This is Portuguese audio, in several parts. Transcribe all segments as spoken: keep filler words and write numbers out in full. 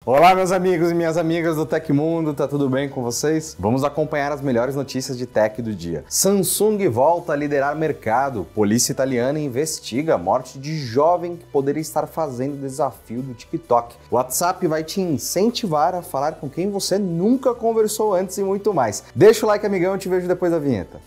Olá, meus amigos e minhas amigas do Tecmundo, tá tudo bem com vocês? Vamos acompanhar as melhores notícias de tech do dia. Samsung volta a liderar mercado. Polícia italiana investiga a morte de jovem que poderia estar fazendo o desafio do TikTok. O WhatsApp vai te incentivar a falar com quem você nunca conversou antes e muito mais. Deixa o like, amigão, eu te vejo depois da vinheta.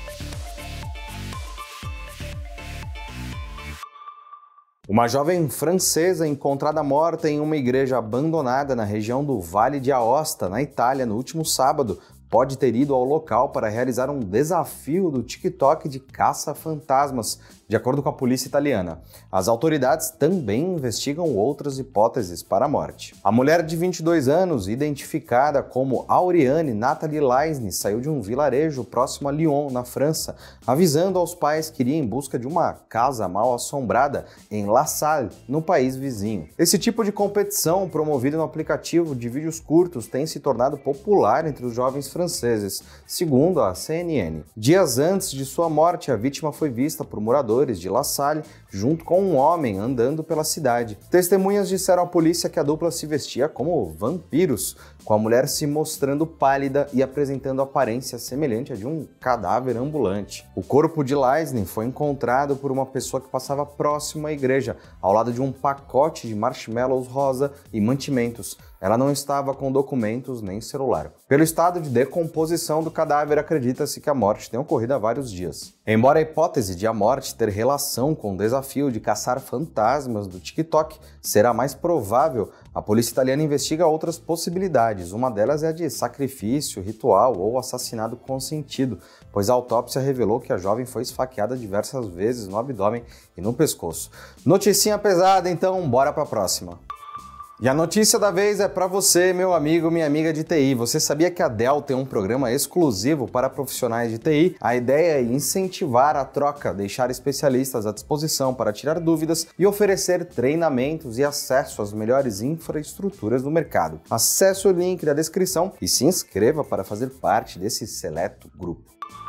Uma jovem francesa encontrada morta em uma igreja abandonada na região do Vale de Aosta, na Itália, no último sábado, pode ter ido ao local para realizar um desafio do TikTok de caça-fantasmas, de acordo com a polícia italiana. As autoridades também investigam outras hipóteses para a morte. A mulher de vinte e dois anos, identificada como Auriane Nathalie Laisne, saiu de um vilarejo próximo a Lyon, na França, avisando aos pais que iria em busca de uma casa mal assombrada em La Salle, no país vizinho. Esse tipo de competição, promovido no aplicativo de vídeos curtos, tem se tornado popular entre os jovens franceses, segundo a C N N. Dias antes de sua morte, a vítima foi vista por moradores de La Salle junto com um homem andando pela cidade. Testemunhas disseram à polícia que a dupla se vestia como vampiros, com a mulher se mostrando pálida e apresentando aparência semelhante a de um cadáver ambulante. O corpo de Laisne foi encontrado por uma pessoa que passava próximo à igreja, ao lado de um pacote de marshmallows rosa e mantimentos. Ela não estava com documentos nem celular. Pelo estado de decomposição do cadáver, acredita-se que a morte tenha ocorrido há vários dias. Embora a hipótese de a morte ter relação com o desafio de caçar fantasmas do TikTok será mais provável, a polícia italiana investiga outras possibilidades. Uma delas é a de sacrifício, ritual ou assassinato consentido, pois a autópsia revelou que a jovem foi esfaqueada diversas vezes no abdômen e no pescoço. Noticinha pesada, então bora para a próxima. E a notícia da vez é para você, meu amigo, minha amiga de T I. Você sabia que a Dell tem um programa exclusivo para profissionais de T I? A ideia é incentivar a troca, deixar especialistas à disposição para tirar dúvidas e oferecer treinamentos e acesso às melhores infraestruturas do mercado. Acesse o link da descrição e se inscreva para fazer parte desse seleto grupo.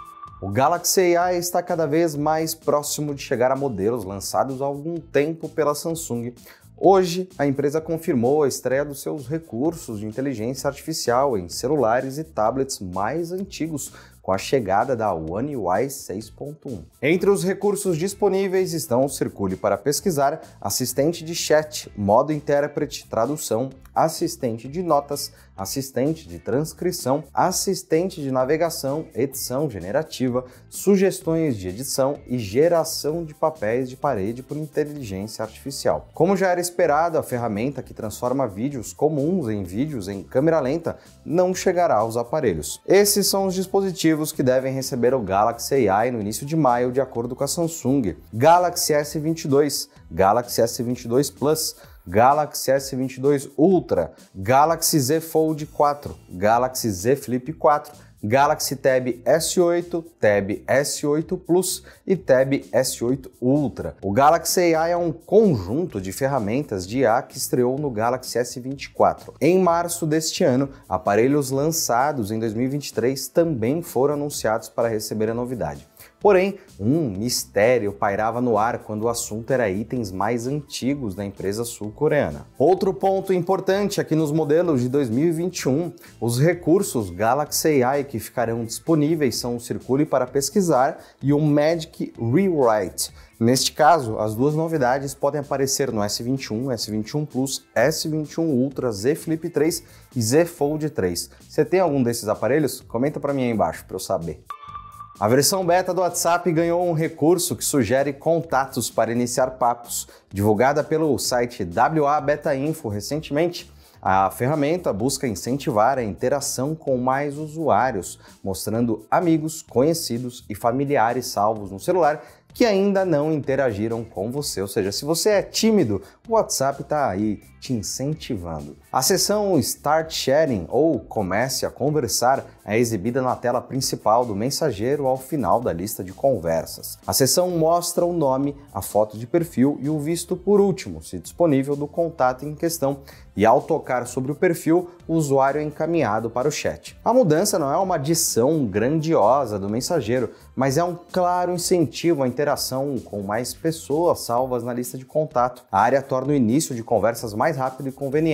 O Galaxy A I está cada vez mais próximo de chegar a modelos lançados há algum tempo pela Samsung. Hoje, a empresa confirmou a estreia dos seus recursos de inteligência artificial em celulares e tablets mais antigos, com a chegada da One U I seis ponto um. Entre os recursos disponíveis estão o Circule para pesquisar, assistente de chat, modo intérprete, tradução, assistente de notas, assistente de transcrição, assistente de navegação, edição generativa, sugestões de edição e geração de papéis de parede por inteligência artificial. Como já era esperado, a ferramenta que transforma vídeos comuns em vídeos em câmera lenta não chegará aos aparelhos. Esses são os dispositivos que devem receber o Galaxy A I no início de maio, de acordo com a Samsung. Galaxy S vinte e dois, Galaxy S vinte e dois Plus, Galaxy S vinte e dois Ultra, Galaxy Z Fold quatro, Galaxy Z Flip quatro, Galaxy Tab S oito, Tab S oito Plus e Tab S oito Ultra. O Galaxy A I é um conjunto de ferramentas de I A que estreou no Galaxy S vinte e quatro. Em março deste ano, aparelhos lançados em dois mil e vinte e três também foram anunciados para receber a novidade. Porém, um mistério pairava no ar quando o assunto era itens mais antigos da empresa sul-coreana. Outro ponto importante é que nos modelos de dois mil e vinte e um, os recursos Galaxy A I que ficarão disponíveis são o Circule para pesquisar e o Magic Rewrite. Neste caso, as duas novidades podem aparecer no S vinte e um, S vinte e um Plus, S vinte e um Ultra, Z Flip três e Z Fold três. Você tem algum desses aparelhos? Comenta para mim aí embaixo para eu saber. A versão beta do WhatsApp ganhou um recurso que sugere contatos para iniciar papos. Divulgada pelo site W A Beta Info recentemente, a ferramenta busca incentivar a interação com mais usuários, mostrando amigos, conhecidos e familiares salvos no celular que ainda não interagiram com você. Ou seja, se você é tímido, o WhatsApp está aí te incentivando. A seção Start Sharing, ou Comece a Conversar, é exibida na tela principal do mensageiro ao final da lista de conversas. A seção mostra o nome, a foto de perfil e o visto por último, se disponível, do contato em questão, e ao tocar sobre o perfil, o usuário é encaminhado para o chat. A mudança não é uma adição grandiosa do mensageiro, mas é um claro incentivo à interação com mais pessoas salvas na lista de contato. A área torna o início de conversas mais rápido e conveniente,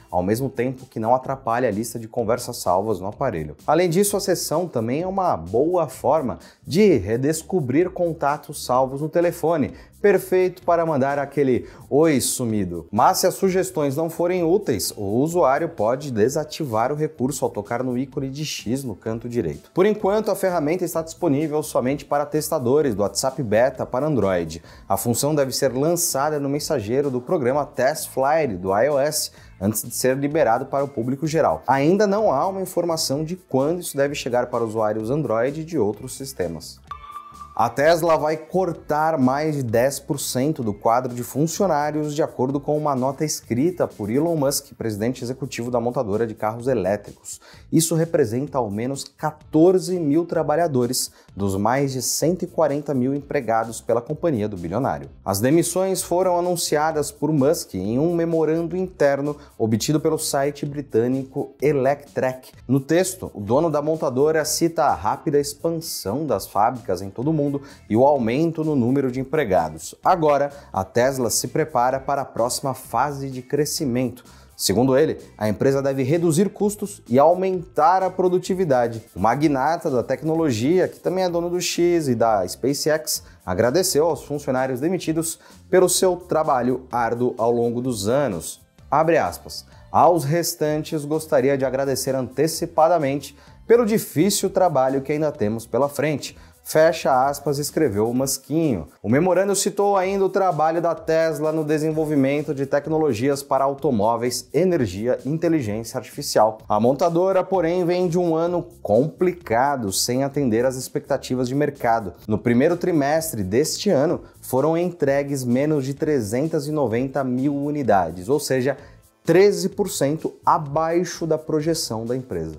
ao mesmo tempo que não atrapalhe a lista de conversas salvas no aparelho. Além disso, a sessão também é uma boa forma de redescobrir contatos salvos no telefone, perfeito para mandar aquele "Oi, sumido". Mas se as sugestões não forem úteis, o usuário pode desativar o recurso ao tocar no ícone de X no canto direito. Por enquanto, a ferramenta está disponível somente para testadores do WhatsApp Beta para Android. A função deve ser lançada no mensageiro do programa TestFlight do iOS, antes de ser liberado para o público geral. Ainda não há uma informação de quando isso deve chegar para usuários Android de outros sistemas. A Tesla vai cortar mais de dez por cento do quadro de funcionários, de acordo com uma nota escrita por Elon Musk, presidente executivo da montadora de carros elétricos. Isso representa ao menos quatorze mil trabalhadores dos mais de cento e quarenta mil empregados pela companhia do bilionário. As demissões foram anunciadas por Musk em um memorando interno obtido pelo site britânico Electrek. No texto, o dono da montadora cita a rápida expansão das fábricas em todo o mundo e o aumento no número de empregados. Agora, a Tesla se prepara para a próxima fase de crescimento. Segundo ele, a empresa deve reduzir custos e aumentar a produtividade. O magnata da tecnologia, que também é dono do X e da SpaceX, agradeceu aos funcionários demitidos pelo seu trabalho árduo ao longo dos anos. Abre aspas. Aos restantes, gostaria de agradecer antecipadamente pelo difícil trabalho que ainda temos pela frente. Fecha aspas, escreveu o Musquinho. O memorando citou ainda o trabalho da Tesla no desenvolvimento de tecnologias para automóveis, energia e inteligência artificial. A montadora, porém, vem de um ano complicado, sem atender às expectativas de mercado. No primeiro trimestre deste ano, foram entregues menos de trezentas e noventa mil unidades, ou seja, treze por cento abaixo da projeção da empresa.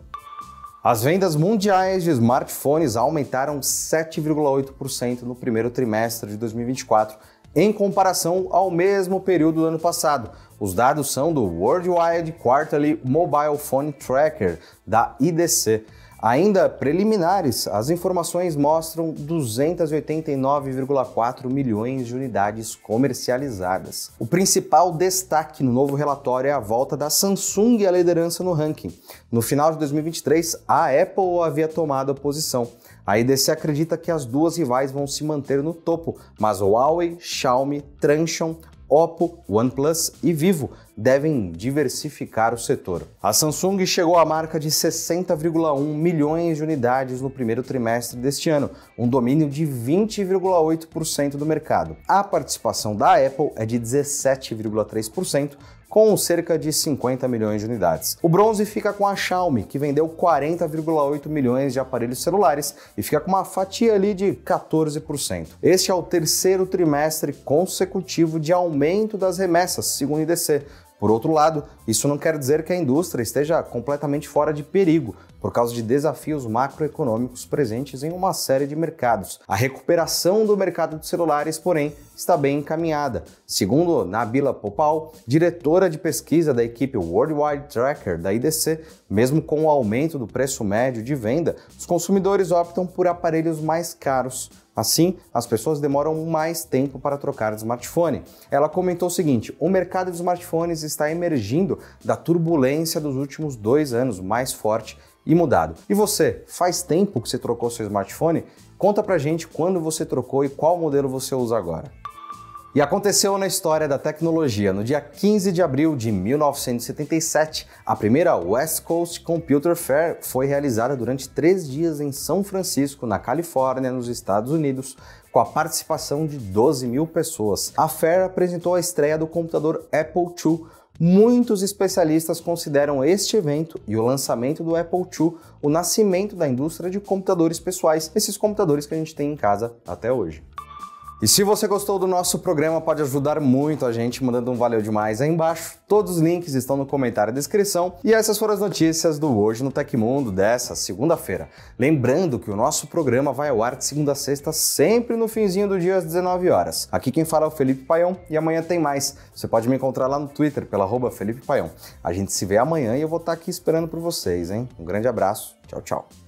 As vendas mundiais de smartphones aumentaram sete vírgula oito por cento no primeiro trimestre de dois mil e vinte e quatro, em comparação ao mesmo período do ano passado. Os dados são do Worldwide Quarterly Mobile Phone Tracker, da I D C. Ainda preliminares, as informações mostram duzentos e oitenta e nove vírgula quatro milhões de unidades comercializadas. O principal destaque no novo relatório é a volta da Samsung à liderança no ranking. No final de dois mil e vinte e três, a Apple havia tomado a posição. A I D C acredita que as duas rivais vão se manter no topo, mas Huawei, Xiaomi, Transsion, Oppo, OnePlus e Vivo devem diversificar o setor. A Samsung chegou à marca de sessenta vírgula um milhões de unidades no primeiro trimestre deste ano, um domínio de vinte vírgula oito por cento do mercado. A participação da Apple é de dezessete vírgula três por cento, com cerca de cinquenta milhões de unidades. O bronze fica com a Xiaomi, que vendeu quarenta vírgula oito milhões de aparelhos celulares e fica com uma fatia ali de quatorze por cento. Este é o terceiro trimestre consecutivo de aumento das remessas, segundo o I D C. Por outro lado, isso não quer dizer que a indústria esteja completamente fora de perigo, por causa de desafios macroeconômicos presentes em uma série de mercados. A recuperação do mercado de celulares, porém, está bem encaminhada. Segundo Nabila Popal, diretora de pesquisa da equipe Worldwide Tracker da I D C, mesmo com o aumento do preço médio de venda, os consumidores optam por aparelhos mais caros. Assim, as pessoas demoram mais tempo para trocar de smartphone. Ela comentou o seguinte: o mercado de smartphones está emergindo da turbulência dos últimos dois anos, mais forte e mudado. E você, faz tempo que você trocou seu smartphone? Conta pra gente quando você trocou e qual modelo você usa agora. E aconteceu na história da tecnologia. No dia quinze de abril de mil novecentos e setenta e sete, a primeira West Coast Computer Fair foi realizada durante três dias em São Francisco, na Califórnia, nos Estados Unidos, com a participação de doze mil pessoas. A Fair apresentou a estreia do computador Apple dois. Muitos especialistas consideram este evento e o lançamento do Apple dois o nascimento da indústria de computadores pessoais, esses computadores que a gente tem em casa até hoje. E se você gostou do nosso programa, pode ajudar muito a gente mandando um valeu demais aí embaixo. Todos os links estão no comentário da descrição. E essas foram as notícias do Hoje no Tecmundo dessa segunda-feira. Lembrando que o nosso programa vai ao ar de segunda a sexta, sempre no finzinho do dia às dezenove horas. Aqui quem fala é o Felipe Paião e amanhã tem mais. Você pode me encontrar lá no Twitter pela arroba Felipe Paião. A gente se vê amanhã e eu vou estar aqui esperando por vocês, hein? Um grande abraço. Tchau, tchau.